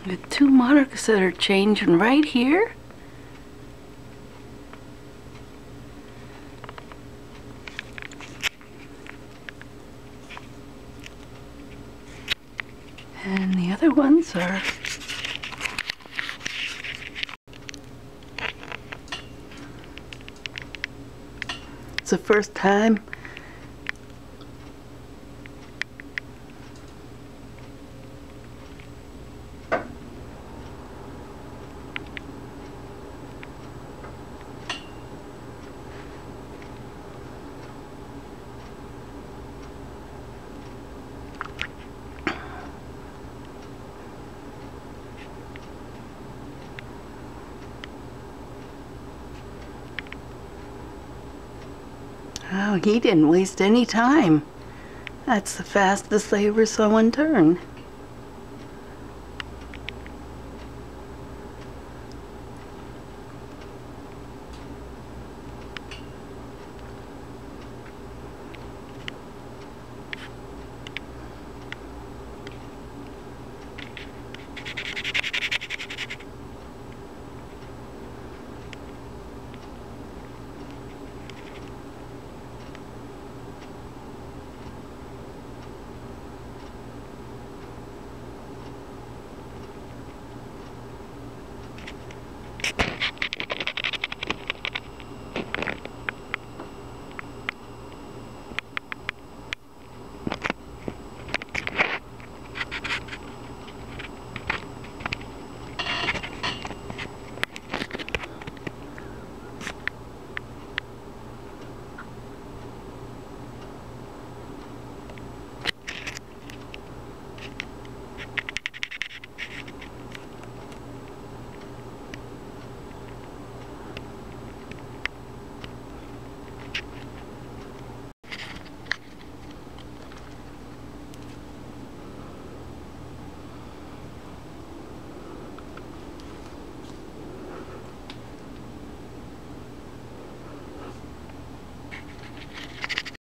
The two monarchs that are changing right here. And the other ones are it's the first time oh, he didn't waste any time. That's the fastest I ever saw one turn.